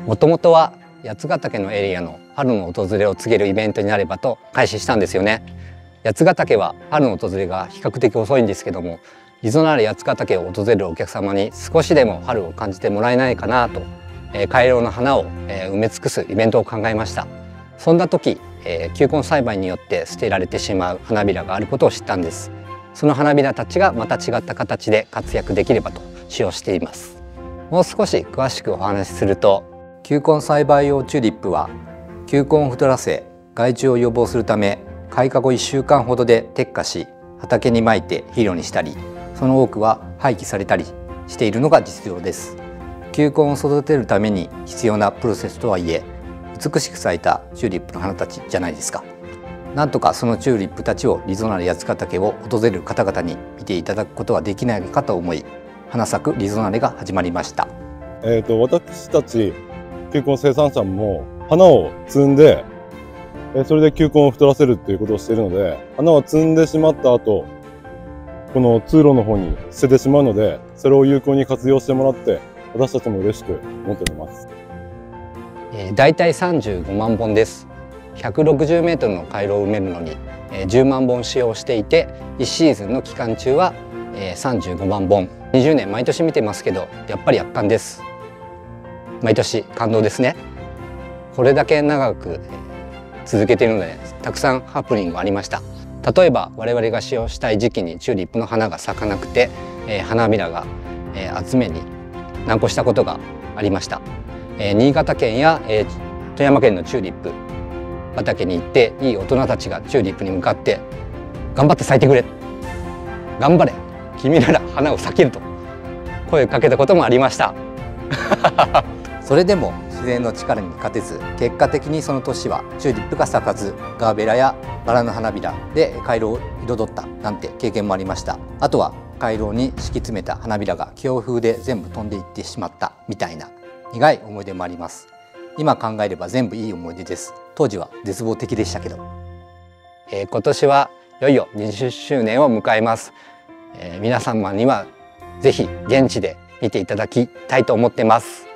もともとは八ヶ岳のエリアの春の訪れを告げるイベントになればと開始したんですよね。八ヶ岳は春の訪れが比較的遅いんですけども、リゾナーレ八ヶ岳を訪れるお客様に少しでも春を感じてもらえないかなと、回廊の花を埋め尽くすイベントを考えました。そんな時、球根栽培によって捨てられてしまう花びらがあることを知ったんです。その花びらたちがまた違った形で活躍できればと使用しています。もう少し詳しくお話しすると、球根栽培用チューリップは球根を太らせ害虫を予防するため、開花後1週間ほどで摘果し畑にまいて肥料にしたり、その多くは廃棄されたりしているのが実情です。球根を育てるために必要なプロセスとはいえ、美しく咲いたチューリップの花たちじゃないですか。なんとかそのチューリップたちをリゾナーレ八ヶ岳を訪れる方々に見ていただくことはできないかと思い、花咲くリゾナーレが始まりました。 私たち球根生産者も花を摘んで、それで球根を太らせるっていうことをしているので、花を摘んでしまった後、この通路の方に捨ててしまうので、それを有効に活用してもらって、私たちも嬉しく思っております。 だいたい35万本です。160メートルの回廊を埋めるのに10万本使用していて、1シーズンの期間中は35万本。20年毎年見てますけど、やっぱり圧巻です。毎年感動ですね。これだけ長く続けているので、たくさんハプニングがありました。例えば我々が使用したい時期にチューリップの花が咲かなくて、花びらが集めに難航したことがありました。新潟県や富山県のチューリップ畑に行って、いい大人たちがチューリップに向かって「頑張って咲いてくれ」「頑張れ君なら花を咲ける」と声をかけたこともありました。それでも自然の力に勝てず、結果的にその年はチューリップが咲かず、ガーベラやバラの花びらで回廊を彩ったなんて経験もありました。あとは回廊に敷き詰めた花びらが強風で全部飛んでいってしまったみたいな苦い思い出もあります。今考えれば全部いい思い出です。当時は絶望的でしたけど。今年はいよいよ20周年を迎えます。皆様にはぜひ現地で見ていただきたいと思ってます。